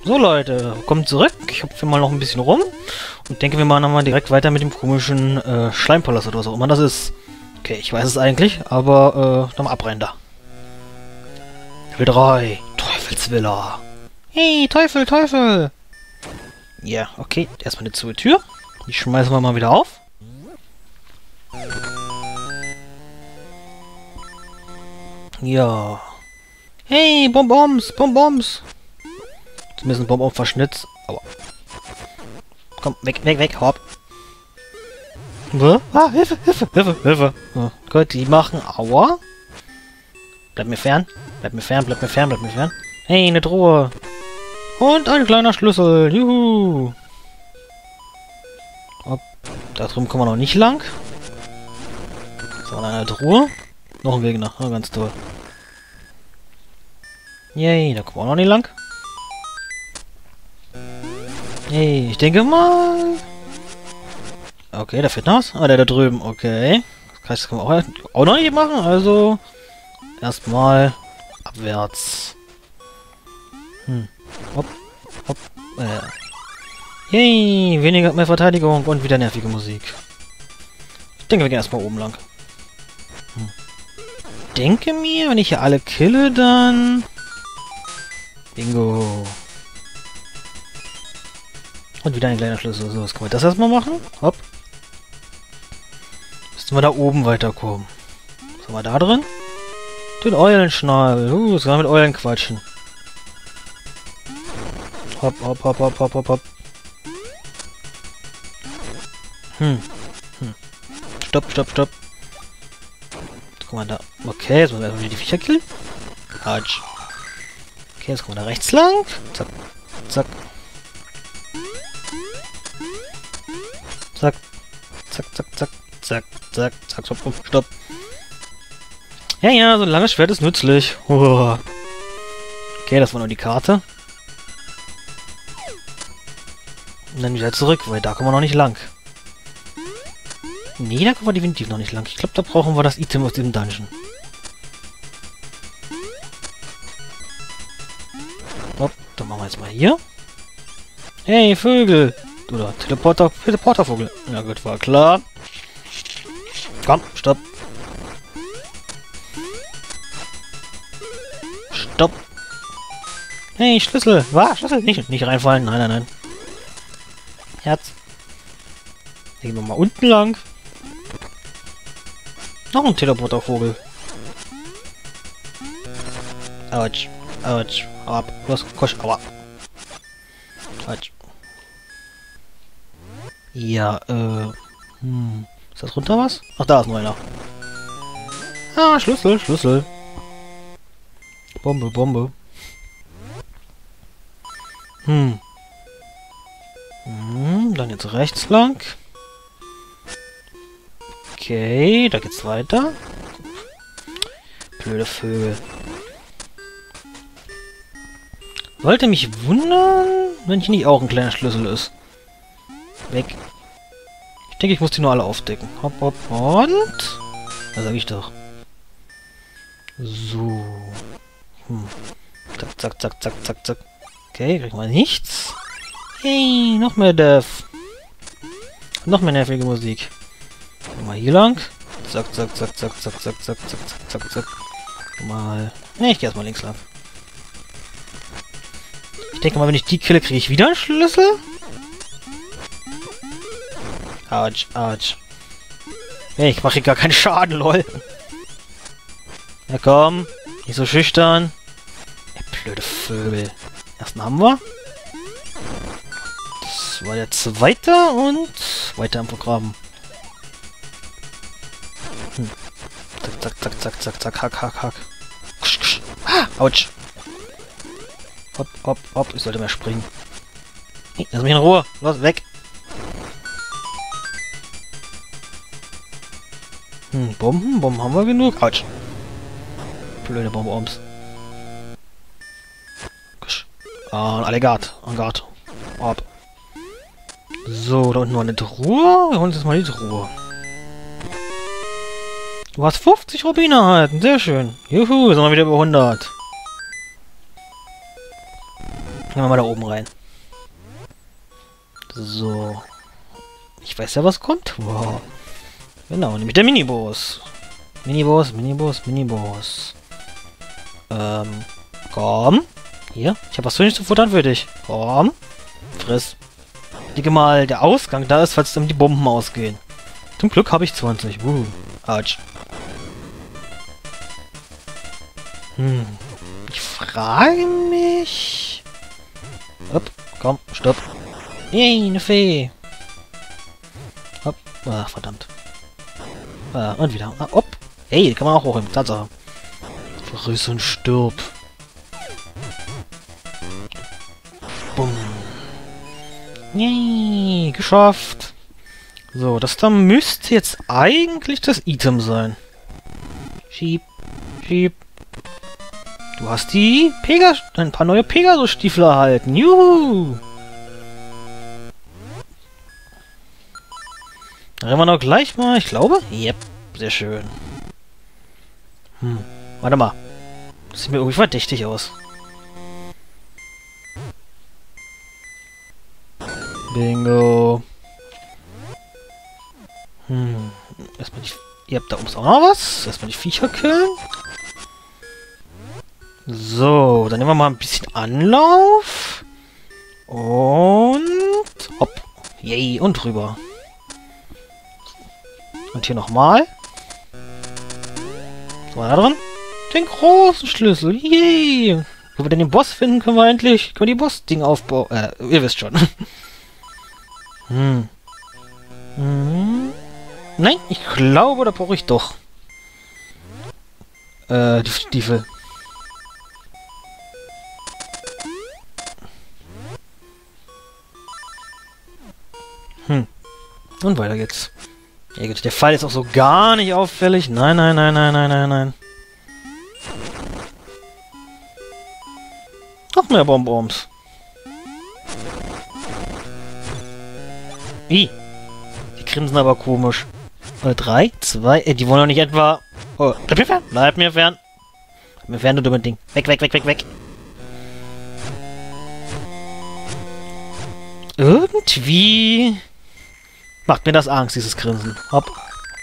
So Leute, kommt zurück. Ich hopfe mal noch ein bisschen rum und denke, wir machen nochmal direkt weiter mit dem komischen Schleimpalast oder was auch immer das ist. Okay, ich weiß es eigentlich, aber dann mal abrennen da. Level 3, Teufelsvilla. Hey, Teufel, Teufel! Ja, okay, erstmal eine zu Tür. Die schmeißen wir mal wieder auf. Ja. Hey, Bonbons, Bonbons! Zumindest ein Bonbon verschnitzt. Aua. Komm, weg, weg, weg, hopp. Ah, Hilfe, Hilfe, Hilfe, Hilfe. Oh Gott, die machen Aua. Bleib mir fern. Bleib mir fern, bleib mir fern, bleib mir fern. Hey, eine Truhe. Und ein kleiner Schlüssel. Juhu. Hopp. Da drüben kommen wir noch nicht lang. So, eine Truhe. Noch ein Weg nach. Oh, ganz toll. Yay, da kommen wir auch noch nicht lang. Hey, ich denke mal... Okay, da fehlt noch was. Ah, der da drüben. Okay. Das können wir auch noch nicht machen. Also... Erstmal... Abwärts. Hopp. Hopp. Yay, mehr Verteidigung und wieder nervige Musik. Ich denke, wir gehen erstmal oben lang. Denke mir, wenn ich hier alle kille, dann... Bingo. Und wieder ein kleiner Schlüssel. So, was können wir das erstmal machen? Hopp. Müssten wir da oben weiterkommen. Was haben wir da drin? Den Eulenschnabel. Jetzt kann man mit Eulen quatschen. Hopp, hopp, hopp, hopp, hopp, hopp, hopp. Stopp, stopp, stopp. Jetzt kommen wir da. Okay, jetzt müssen wir erstmal die Viecher killen. Quatsch. Okay, jetzt kommen wir da rechts lang. Zack, zack. Zack. Zack, zack, zack. Zack, zack, zack, stopp, stopp. Ja, ja, so ein langes Schwert ist nützlich. Oh. Okay, das war nur die Karte. Und dann wieder zurück, weil da kommen wir noch nicht lang. Nee, da kommen wir definitiv noch nicht lang. Ich glaube, da brauchen wir das Item aus diesem Dungeon. Hopp, dann machen wir jetzt mal hier. Hey, Vögel! Oder Teleportervogel. Ja gut, war klar. Komm, stopp. Stopp. Hey, Schlüssel. Was? Schlüssel? Nicht reinfallen. Nein, nein, nein. Herz. Gehen wir mal unten lang. Noch ein Teleportervogel. Autsch. Autsch. Hau ab. Los, kosch. Aua. Autsch. Ja, Ist das runter was? Ach, da ist noch einer. Ah, Schlüssel, Schlüssel. Bombe, Bombe. Dann jetzt rechts lang. Okay, da geht's weiter. Blöde Vögel. Wollte mich wundern, wenn hier nicht auch ein kleiner Schlüssel ist. Weg. Ich denke, ich muss die nur alle aufdecken. Hopp, hopp, und... Was sag ich doch? So. Zack, zack, zack, zack, zack, zack. Okay, kriegen wir nichts. Hey, noch mehr Death. Noch mehr nervige Musik. Mal hier lang. Zack, zack, zack, zack, zack, zack, zack, zack, zack, zack, zack. Mal... Ne, ich gehe erstmal links lang. Ich denke mal, wenn ich die kille, kriege ich wieder einen Schlüssel. Autsch, Autsch. Hey, ich mache hier gar keinen Schaden, lol. Ja komm, nicht so schüchtern. Ey, blöde Vögel. Ersten haben wir. Das war der zweite und weiter am Programm. Zack, zack, zack, zack, zack, zack, hack, hack, hack. Ksch, ksch. Ah, Autsch. Hopp, hopp, hopp, ich sollte mehr springen. Hey, lass mich in Ruhe. Los, weg. Bomben? Bomben haben wir genug? Autsch. Blöde Bonbons. Ah, ein Alligat. Angard. Ab. So, da unten noch eine Truhe. Wir holen uns jetzt mal die Truhe. Du hast 50 Rubine erhalten. Sehr schön. Juhu, sind wir wieder über 100. Gehen wir mal da oben rein. So. Ich weiß ja, was kommt. Wow. Genau, nämlich der Miniboss. Miniboss. Komm. Hier, ich habe was Schönes zu futtern für dich. Komm. Friss. Ich denke mal, der Ausgang da ist, falls die Bomben ausgehen. Zum Glück habe ich 20. Autsch. Ich frage mich... Hopp, komm, stopp. Yay, eine Fee. Hopp. Ach, verdammt. Und wieder. Hopp. Hey, kann man auch hochheben. Tatsache. Friss und stirb. Bumm. Yay, geschafft. So, das da müsste jetzt eigentlich das Item sein. Schieb. Du hast ein paar neue Pegasus-Stiefel erhalten. Juhu! Dann rennen wir noch gleich mal, ich glaube. Yep, sehr schön. Warte mal. Das sieht mir irgendwie verdächtig aus. Bingo. Erstmal die... Ihr habt da oben auch noch was. Erstmal die Viecher killen. So, dann nehmen wir mal ein bisschen Anlauf. Und... Hopp. Yay, und rüber. Und hier nochmal. Was war da drin? Den großen Schlüssel. Yay. Wo wir denn den Boss finden, können wir die Boss-Ding aufbauen. Ihr wisst schon. Nein, ich glaube, da brauche ich doch. Die Stiefel. Und weiter geht's. Ja gut, der Fall ist auch so gar nicht auffällig. Nein. Noch mehr Bonbons. Die grinsen aber komisch. 3, 2, die wollen doch nicht etwa... Oh, bleib mir fern! Bleib mir fern, du dummes Ding. Weg. Irgendwie... macht mir das Angst, dieses Grinsen. Hopp.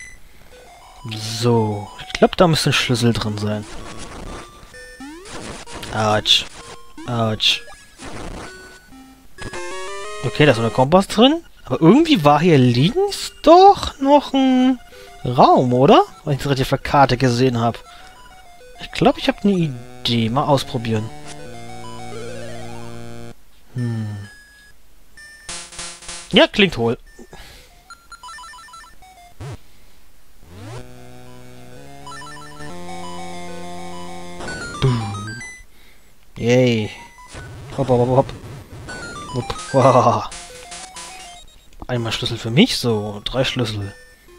So. Ich glaube, da müsste ein Schlüssel drin sein. Autsch. Okay, da ist noch ein Kompass drin. Aber irgendwie war hier links doch noch ein Raum, oder? Wenn ich das richtig auf der Karte gesehen habe. Ich glaube, ich habe eine Idee. Mal ausprobieren. Ja, klingt hohl. Boom. Yay. Hopp. Wow. Einmal Schlüssel für mich, so 3 Schlüssel.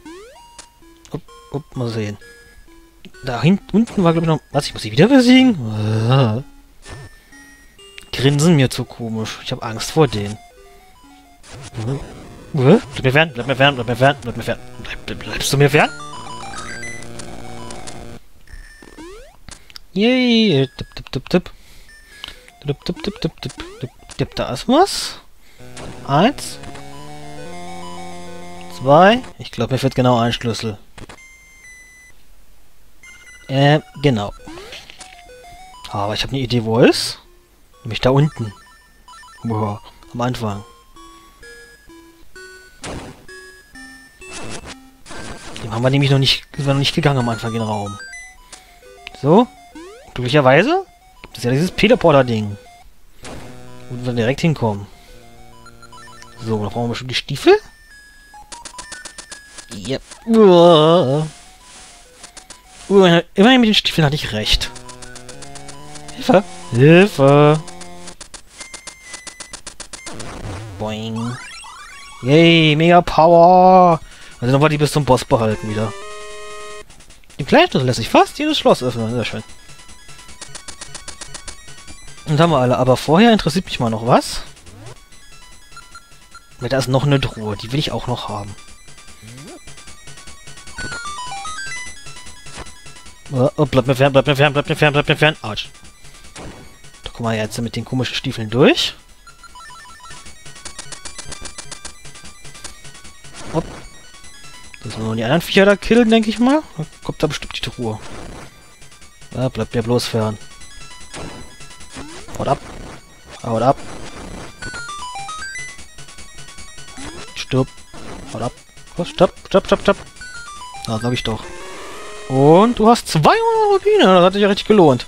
Mal sehen. Da unten war, glaube ich, noch... Was, ich muss sie wieder besiegen? Grinsen mir zu komisch. Ich habe Angst vor denen. Bleib mir fern. Bleibst du mir fern? Yay. Da ist was. 1. 2. Ich glaube, mir fehlt genau ein Schlüssel. Genau. Aber ich habe eine Idee, wo er ist. Nämlich da unten. Boah, am Anfang. Dem haben wir nämlich noch nicht gegangen am Anfang in den Raum. So. Glücklicherweise gibt es ja dieses Teleporter-Ding. Wo wir direkt hinkommen. So, da brauchen wir schon die Stiefel. Yep. Immerhin mit den Stiefeln hatte ich recht. Hilfe! Boing. Yay, mega Power! Also noch mal die bis zum Boss behalten wieder. Den kleinen Schlüssel lässt sich fast jedes Schloss öffnen. Sehr schön. Und haben wir alle. Aber vorher interessiert mich mal noch was. Weil da ist noch eine Truhe. Die will ich auch noch haben. Oh, bleib mir fern. Autsch. Da guck mal, jetzt mit den komischen Stiefeln durch. Hopp. Das müssen wir die anderen Viecher da killen, denke ich mal. Dann kommt da bestimmt die Truhe. Ja, bleibt mir bloß fern. Haut ab. Haut ab. Stirb. Haut ab. Was? Stopp, stopp, stopp, stopp. Na, sag ich doch. Und du hast 200 Rubine. Das hat sich ja richtig gelohnt.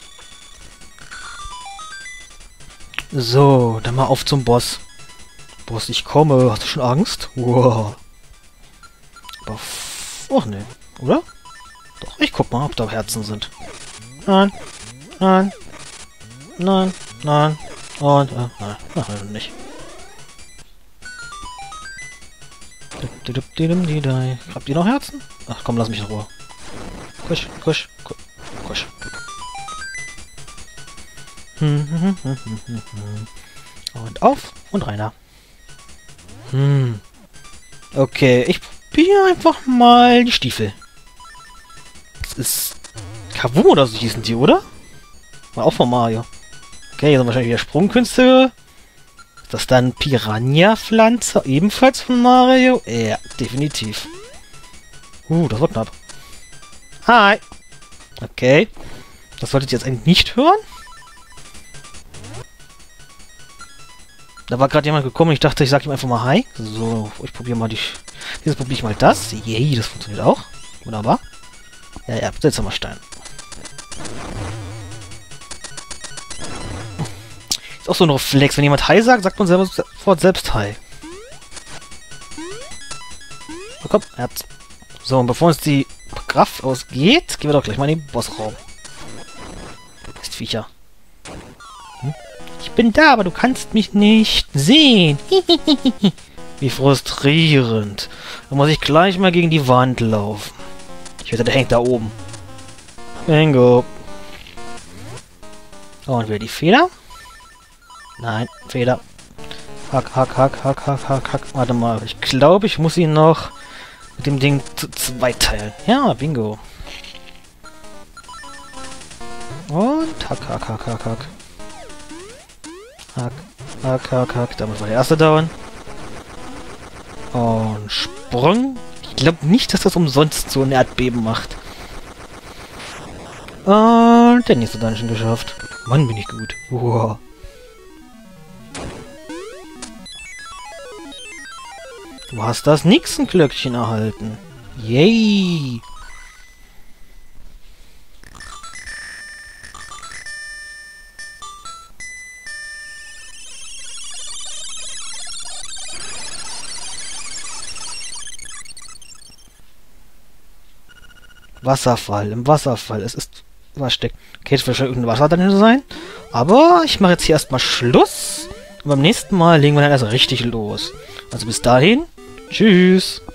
So, dann mal auf zum Boss. Boss, ich komme. Hast du schon Angst? Wow. Aber... Och, ne. Oder? Doch, ich guck mal, ob da Herzen sind. Nein. Nein. Nein. Nein. Und... nein. Nein, nicht. Habt ihr noch Herzen? Ach komm, lass mich in Ruhe. Kusch, kusch, kusch. Und auf und reiner. Okay, ich probiere einfach mal die Stiefel. Das ist Kavu oder so hießen die, oder? War auch von Mario. Okay, hier sind wahrscheinlich wieder Sprungkünste. Ist das dann Piranha-Pflanze? Ebenfalls von Mario? Ja, definitiv. Das war knapp. Hi! Okay. Das solltet ihr jetzt eigentlich nicht hören. Da war gerade jemand gekommen und ich dachte, ich sag ihm einfach mal Hi. So, ich probiere mal Jetzt probiere ich mal das. Yay, das funktioniert auch. Wunderbar. Ja, seltsamer Stein. Ist auch so ein Reflex. Wenn jemand Hi sagt, sagt man sofort selbst Hi. So, komm, Herz. So, und bevor uns die Kraft ausgeht, gehen wir doch gleich mal in den Bossraum. Mistviecher. Ich bin da, aber du kannst mich nicht sehen. Wie frustrierend. Da muss ich gleich mal gegen die Wand laufen. Ich wette, der hängt da oben. Bingo. Und wieder die Feder. Nein, Feder. Hack, hack, hack, hack, hack, hack, hack. Warte mal, ich glaube, ich muss ihn noch mit dem Ding zweiteilen. Ja, bingo. Und hack, hack, hack, hack, hack. Hack, hack, hack, hack. Da muss mal der erste dauern. Und Sprung. Ich glaube nicht, dass das umsonst so ein Erdbeben macht. Und der nächste Dungeon geschafft. Mann, bin ich gut. Wow. Du hast das Nixenglöckchen erhalten. Yay! Wasserfall, im Wasserfall. Es ist... Was steckt? Okay, es wird wahrscheinlich irgendein Wasser drin sein. Aber ich mache jetzt hier erstmal Schluss. Und beim nächsten Mal legen wir dann erst richtig los. Also bis dahin. Tschüss.